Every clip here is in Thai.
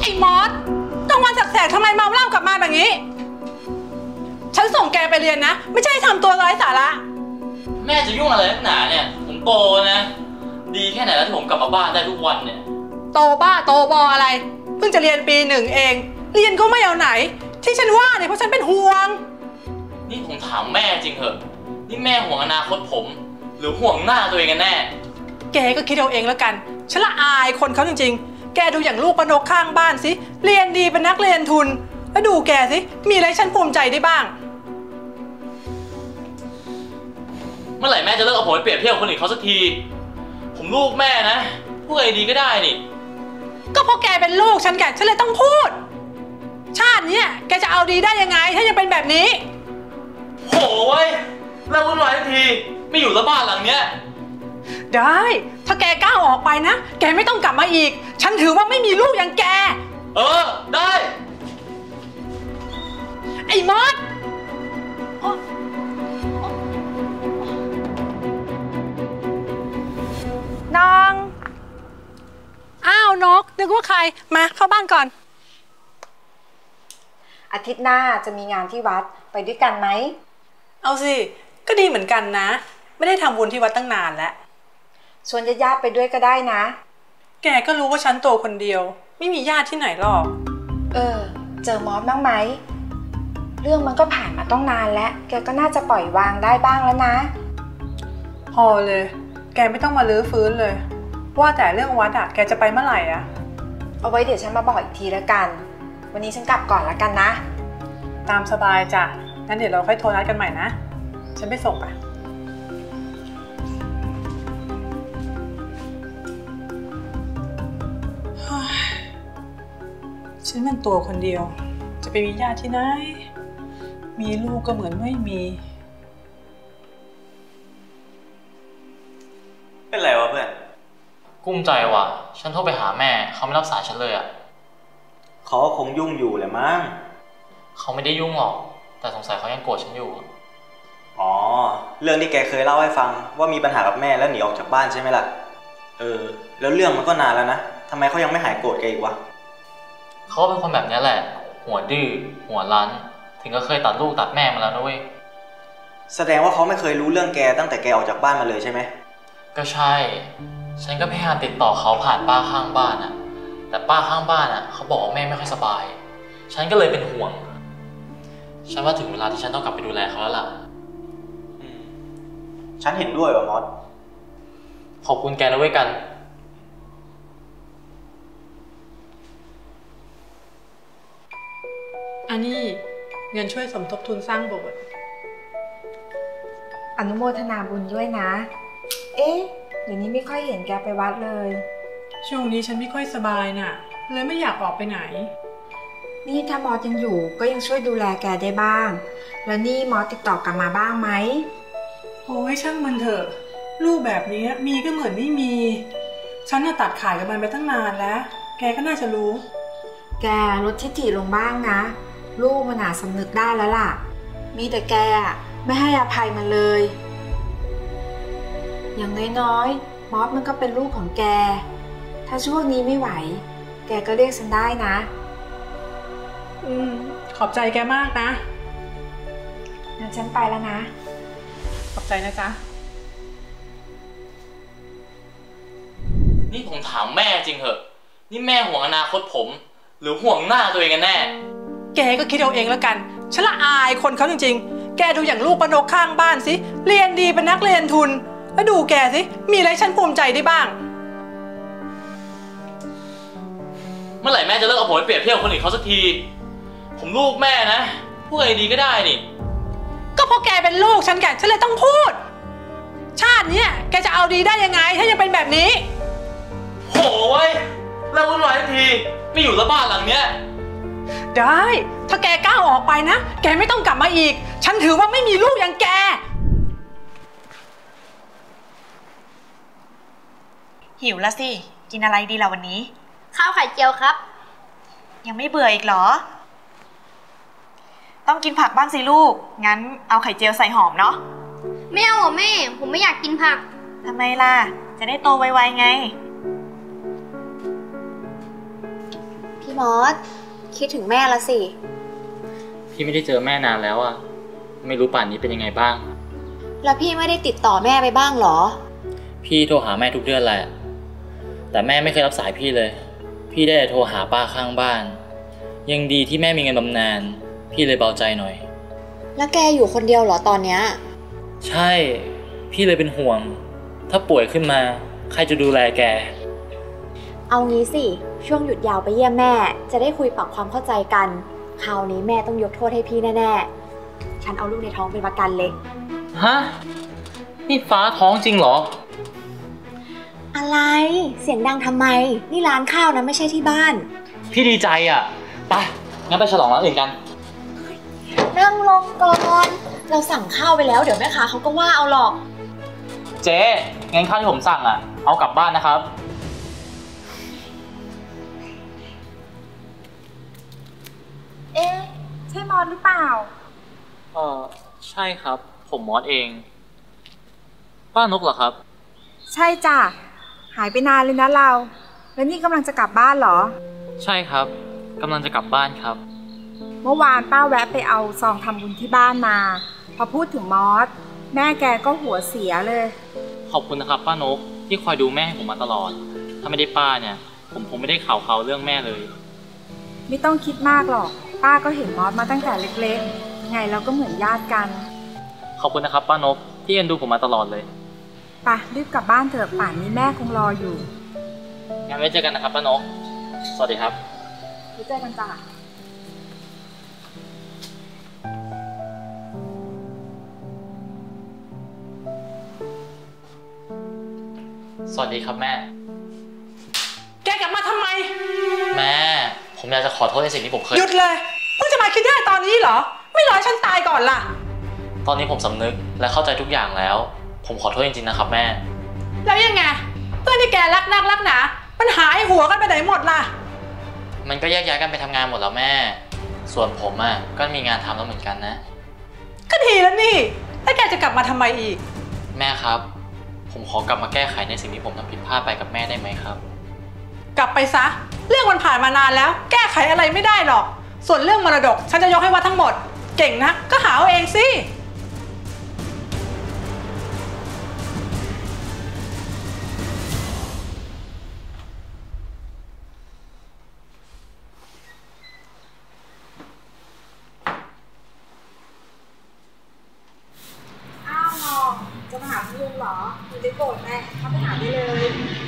มอสกลางวันแสกๆทำไมเมาเหล้ากลับมาแบบนี้ฉันส่งแกไปเรียนนะไม่ใช่ทำตัวไร้สาระแม่จะยุ่งอะไรนักหนาเนี่ยผมโตนะดีแค่ไหนแล้วที่ผมกลับมาบ้านได้ทุกวันเนี่ยโตบ้าโตบออะไรเพิ่งจะเรียนปีหนึ่งเองเรียนก็ไม่เอาไหนที่ฉันว่าเนี่ยเพราะฉันเป็นห่วงนี่ผมถามแม่จริงเหรอนี่แม่ห่วงอนาคตผมหรือห่วงหน้าตัวเองกันแน่แกก็คิดเอาเองแล้วกันฉันละอายคนเขาจริงๆแกดูอย่างลูกปนกข้างบ้านสิเรียนดีเป็นนักเรียนทุนแล้วดูแกสิมีอะไรฉันภูมิใจได้บ้างเมื่อไหร่แม่จะเลิกเอาผมไปเปรียบเทียบคนอื่นเขาสักทีผมลูกแม่นะพูดอะไรดีก็ได้นี่ก็เพราะแกเป็นลูกฉันเลยต้องพูดชาตินี้แกจะเอาดีได้ยังไงถ้ายังเป็นแบบนี้โหเว้ยแล้ววุ่นวายทันทีไม่อยู่แล้วบ้านหลังเนี้ยได้ถ้าแกก้าวออกไปนะแกไม่ต้องกลับมาอีกฉันถือว่าไม่มีลูกอย่างแกได้ไอ้มอสน้องอ้าวนกนึกว่าใครมาเข้าบ้านก่อนอาทิตย์หน้าจะมีงานที่วัดไปด้วยกันไหมเอาสิก็ดีเหมือนกันนะไม่ได้ทำบุญที่วัดตั้งนานแล้วชวนญาติไปด้วยก็ได้นะแกก็รู้ว่าฉันโตคนเดียวไม่มีญาติที่ไหนหรอกเจอมอสบ้างไหมเรื่องมันก็ผ่านมาต้องนานแล้วแกก็น่าจะปล่อยวางได้บ้างแล้วนะพอเลยแกไม่ต้องมาลื้อฟื้นเลยว่าแต่เรื่องวัดแกจะไปเมื่อไหร่เอาไว้เดี๋ยวฉันมาบอกอีกทีแล้วกันวันนี้ฉันกลับก่อนแล้วกันนะตามสบายจ้ะงั้นเดี๋ยวเราค่อยโทรนัดกันใหม่นะฉันไปส่งฉันเป็นตัวคนเดียวจะไปมีญาติที่ไหนมีลูกก็เหมือนไม่มีเป็นไรวะเพื่อนกุ้มใจว่ะฉันโทรไปหาแม่เขาไม่รับสายฉันเลยเขาคงยุ่งอยู่แหละมั้งเขาไม่ได้ยุ่งหรอกแต่สงสัยเขายังโกรธฉันอยู่เรื่องที่แกเคยเล่าให้ฟังว่ามีปัญหากับแม่แล้วหนีออกจากบ้านใช่ไหมล่ะแล้วเรื่องมันก็นานแล้วนะทำไมเขายังไม่หายโกรธแกอีกวะเขาเป็นคนแบบนี้แหละหัวดื้อหัวรั้นถึงก็เคยตัดลูกตัดแม่มาแล้วนะเว้ยแสดงว่าเขาไม่เคยรู้เรื่องแกตั้งแต่แกออกจากบ้านมาเลยใช่ไหมก็ใช่ฉันก็พยายามติดต่อเขาผ่านป้าข้างบ้านแต่ป้าข้างบ้านเขาบอกว่าแม่ไม่ค่อยสบายฉันก็เลยเป็นห่วงฉันว่าถึงเวลาที่ฉันต้องกลับไปดูแลเขาแล้วล่ะฉันเห็นด้วยว่ะมอสขอบคุณแกนะเว้ยกันอันนี้เงินช่วยสมทบทุนสร้างโบสถ์อนุโมทนาบุญด้วยนะเดี๋ยวนี้ไม่ค่อยเห็นแกไปวัดเลยช่วงนี้ฉันไม่ค่อยสบายน่ะเลยไม่อยากออกไปไหนนี่ถ้ามอสยังอยู่ก็ยังช่วยดูแลแกได้บ้างแล้วนี่มอสติดต่อกลับมาบ้างไหมโอ้ยช่างมันเถอะลูกแบบนี้มีก็เหมือนไม่มีฉันตัดขาดกับมันไปตั้งนานแล้วแกก็น่าจะรู้แกลดทิฐิลงบ้างนะลูกมันสำนึกได้แล้วล่ะมีแต่แกไม่ให้อภัยมันเลยอย่างน้อยๆมอสมันก็เป็นลูกของแกถ้าช่วงนี้ไม่ไหวแกก็เรียกฉันได้นะขอบใจแกมากนะงั้นฉันไปแล้วนะขอบใจนะจ๊ะนี่ผมถามแม่จริงเหรอนี่แม่ห่วงอนาคตผมหรือห่วงหน้าตัวเองกันแน่แกก็คิดเอาเองแล้วกันฉันละอายคนเขาจริงๆแกดูอย่างลูกปนกข้างบ้านสิเรียนดีเป็นนักเรียนทุนแล้วดูแกสิมีอะไรฉันภูมิใจได้บ้างเมื่อไหร่แม่จะเลิกเอาผมไปเปรียบเทียบคนอื่นเขาสักทีผมลูกแม่นะพูดอะไรดีก็ได้นี่ก็เพราะแกเป็นลูกฉันเลยต้องพูดชาตินี้แกจะเอาดีได้ยังไงถ้ายังเป็นแบบนี้โหเว้ยแล้ววุ่นวายทันทีไม่อยู่แล้วบ้านหลังเนี้ยได้ถ้าแกก้าวออกไปนะแกไม่ต้องกลับมาอีกฉันถือว่าไม่มีลูกอย่างแกหิวแล้วสิกินอะไรดีล่ะวันนี้ข้าวไข่เจียวครับยังไม่เบื่ออีกเหรอต้องกินผักบ้างสิลูกงั้นเอาไข่เจียวใส่หอมเนาะไม่เอาแม่ผมไม่อยากกินผักทำไมล่ะจะได้โตไวๆไงพี่มอสคิดถึงแม่ละสิพี่ไม่ได้เจอแม่นานแล้วอะไม่รู้ป่านนี้เป็นยังไงบ้างแล้วพี่ไม่ได้ติดต่อแม่ไปบ้างเหรอพี่โทรหาแม่ทุกเดือนแหละแต่แม่ไม่เคยรับสายพี่เลยพี่ได้แต่โทรหาป้าข้างบ้านยังดีที่แม่มีเงินบำนาญพี่เลยเบาใจหน่อยแล้วแกอยู่คนเดียวเหรอตอนเนี้ยใช่พี่เลยเป็นห่วงถ้าป่วยขึ้นมาใครจะดูแลแกเอางี้สิช่วงหยุดยาวไปเยี่ยมแม่จะได้คุยปรับความเข้าใจกันคราวนี้แม่ต้องยกโทษให้พี่แน่ๆฉันเอาลูกในท้องเป็นประกันเลยฮะนี่ฟ้าท้องจริงเหรออะไรเสียงดังทำไมนี่ร้านข้าวนะไม่ใช่ที่บ้านพี่ดีใจอ่ะไปงั้นไปฉลองร้านอื่นกันนั่งลงก่อนเราสั่งข้าวไปแล้วเดี๋ยวแม่ค้าเขาก็ว่าเอาหรอกเจ๊งั้นข้าวที่ผมสั่งอ่ะเอากลับบ้านนะครับเอ๊ะใช่มอสหรือเปล่าใช่ครับผมมอสเองป้านกเหรอครับใช่จ้ะหายไปนานเลยนะเราแล้วนี่กำลังจะกลับบ้านเหรอใช่ครับกำลังจะกลับบ้านครับเมื่อวานป้าแวะไปเอาซองทำบุญที่บ้านมาพอพูดถึงมอสแม่แกก็หัวเสียเลยขอบคุณนะครับป้านกที่คอยดูแม่ให้ผมมาตลอดถ้าไม่ได้ป้าเนี่ยผมคงไม่ได้ข่าวเรื่องแม่เลยไม่ต้องคิดมากหรอกป้าก็เห็นมอสมาตั้งแต่เล็กๆไงเราก็เหมือนญาติกันขอบคุณนะครับป้านกที่เอ็นดูผมมาตลอดเลยไปรีบกลับบ้านเถอะป่านนี้แม่คงรออยู่งั้นไว้เจอกันนะครับป้านกสวัสดีครับไว้เจอกันจ้ะสวัสดีครับแม่แกกลับมาทำไมแม่ผมอยากจะขอโทษในสิ่งที่ผมเคยหยุดเลยเพิ่งจะมาคิดได้ตอนนี้เหรอไม่รอให้ฉันตายก่อนล่ะตอนนี้ผมสำนึกและเข้าใจทุกอย่างแล้วผมขอโทษจริงๆนะครับแม่แล้วยังไงเพื่อนที่แกรักนักรักหนามันหายหัวกันไปไหนหมดล่ะมันก็แยกย้ายกันไปทำงานหมดแล้วแม่ส่วนผมอ่ะก็มีงานทำแล้วเหมือนกันนะก็ดีแล้วนี่แล้วแกจะกลับมาทำไมอีกแม่ครับผมขอกลับมาแก้ไขในสิ่งที่ผมทำผิดพลาดไปกับแม่ได้ไหมครับกลับไปซะเรื่องมันผ่านมานานแล้วแก้ไขอะไรไม่ได้หรอกส่วนเรื่องมรดกฉันจะยกให้วัดทั้งหมดเก่งนะก็หาเอาเองสิจะมาหาคุณลุงเหรอคุณได้โกรธแม่เข้าไปหาได้เลย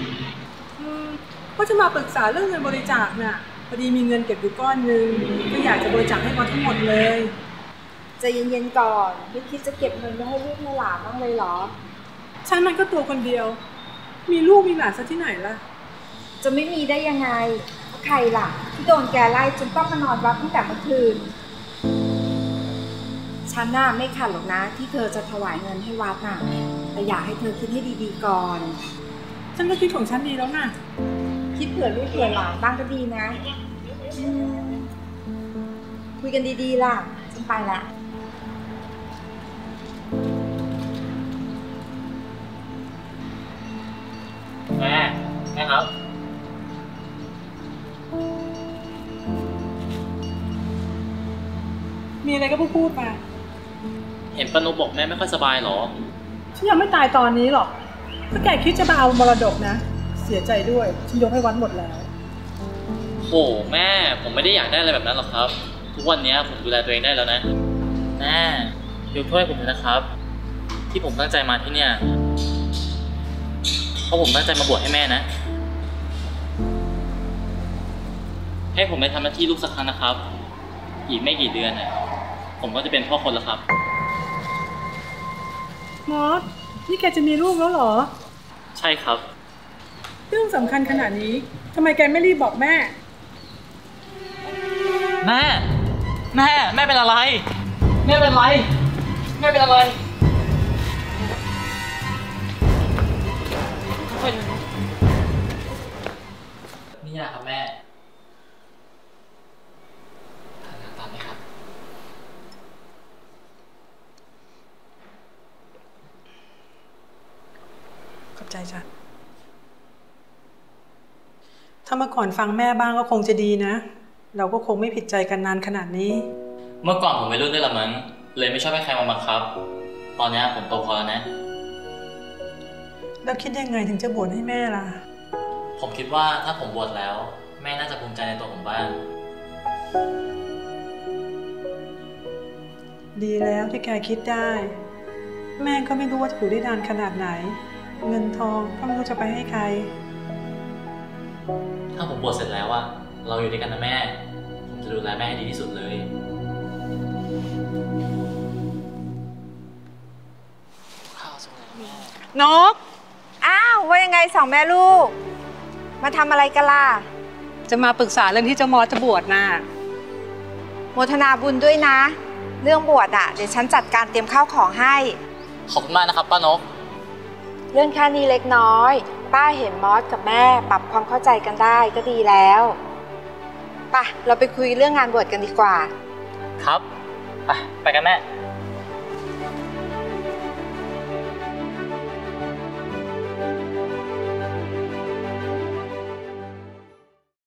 ก็จะมาปรึกษาเรื่องเงินบริจาคน่ะพอดีมีเงินเก็บอยู่ก้อนนึงก็อยากจะบริจาคให้วัดทั้งหมดเลยใจเย็นๆก่อนไม่คิดจะเก็บเงินไว้ให้ลูกให้หลานบ้างเลยเหรอฉันมันก็ตัวคนเดียวมีลูกมีหลานซะที่ไหนล่ะจะไม่มีได้ยังไงใครล่ะที่โดนแกไล่จนต้องมานอนวัดตั้งแต่เมื่อคืนฉันน่ะไม่ขัดหรอกนะที่เธอจะถวายเงินให้วัดน่ะแต่อยากให้เธอคิดให้ดีๆก่อนฉันก็คิดของฉันดีแล้วน่ะคิดเผื่อลูกเผื่อหลานบ้างก็ดีนะคุยกันดีๆล่ะฉันไปละแม่ครับมีอะไรก็พูดมาเห็นป้านุบอกแม่ไม่ค่อยสบายหรอฉันยังไม่ตายตอนนี้หรอกถ้าแกคิดจะมาเอามรดกนะเสียใจด้วยฉันยกให้วัดหมดแล้วโหแม่ผมไม่ได้อยากได้อะไรแบบนั้นหรอกครับทุกวันนี้ผมดูแลตัวเองได้แล้วนะแม่ยกโทษให้ผมเลยนะครับที่ผมตั้งใจมาที่เนี่ยเพราะผมตั้งใจมาบวชให้แม่นะให้ผมไปทำหน้าที่ลูกสักครั้งนะครับอีกไม่กี่เดือนน่ะผมก็จะเป็นพ่อคนแล้วครับมอสนี่แกจะมีลูกแล้วเหรอใช่ครับเรื่องสำคัญขนาดนี้ทำไมแกไม่รีบบอกแม่แม่เป็นอะไรแม่เป็นอะไรแม่เป็นอะไรนี่นะครับแม่ตามไหมครับขอบใจจ้ะถ้าเมื่อก่อนฟังแม่บ้างก็คงจะดีนะเราก็คงไม่ผิดใจกันนานขนาดนี้เมื่อก่อนผมวัยรุ่นด้วยละมั้งเลยไม่ชอบให้ใครมาบังคับ ตอนนี้ผมโตพอแล้วนะแล้วคิดยังไงถึงจะบวชให้แม่ล่ะผมคิดว่าถ้าผมบวชแล้ว แม่น่าจะภูมิใจในตัวผมบ้างดีแล้วที่แกคิดได้ แม่ก็ไม่รู้ว่าจะอยู่ได้นานขนาดไหน เงินทองก็ไม่รู้จะไปให้ใครถ้าผมบวชเสร็จแล้วอะเราอยู่ด้วยกันนะแม่ ผมจะดูแลแม่ให้ดีที่สุดเลยข้าวสุกเลยแม่นกอ้าวว่ายังไงสองแม่ลูก มาทำอะไรกันล่ะจะมาปรึกษาเรื่องที่เจ้ามอสจะบวชน่ะโมทนาบุญด้วยนะ เรื่องบวชเดี๋ยวฉันจัดการเตรียมข้าวของให้ขอบคุณมากนะครับป้านกเรื่องแค่นี้เล็กน้อย ป้าเห็นมอสกับแม่ปรับความเข้าใจกันได้ก็ดีแล้วไปเราไปคุยเรื่องงานบวชกันดีกว่าครับ ไปกันแม่